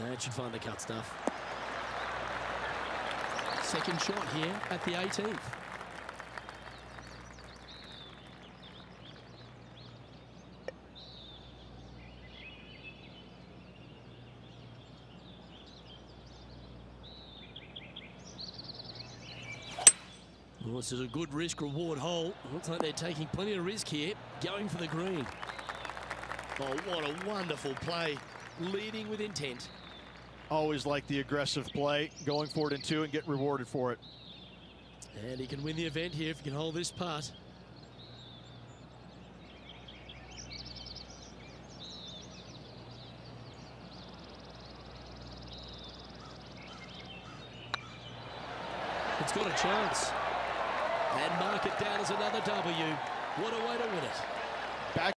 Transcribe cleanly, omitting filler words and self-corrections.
That should find the cut stuff. Second shot here at the 18th. Well, this is a good risk-reward hole. Looks like they're taking plenty of risk here, going for the green. Oh, what a wonderful play, leading with intent. Always like the aggressive play, going for it in two and get rewarded for it. And he can win the event here if he can hold this putt. It's got a chance. And mark it down as another W. What a way to win it.